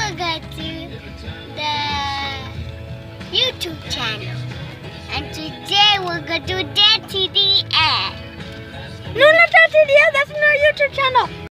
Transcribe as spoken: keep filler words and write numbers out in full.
will go to the YouTube channel. And today we'll go to Dead T D S. No, not Dead T D S, that's not our YouTube channel.